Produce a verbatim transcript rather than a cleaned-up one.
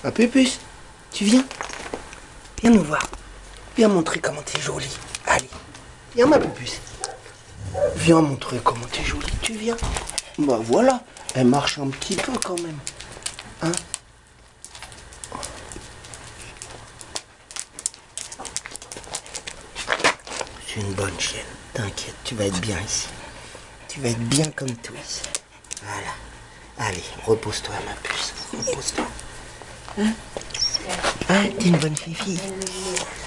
Ma pupuce, tu viens? Viens nous voir. Viens montrer comment t'es jolie. Allez, viens ma pupuce. Viens montrer comment t'es jolie. Tu viens? Bah voilà, elle marche un petit peu quand même. Hein? C'est une bonne chienne. T'inquiète, tu vas être bien ici. Tu vas être bien comme tout ici. Voilà. Allez, repose-toi ma puce. Repose-toi. Hein? Hein? T'es une bonne fille.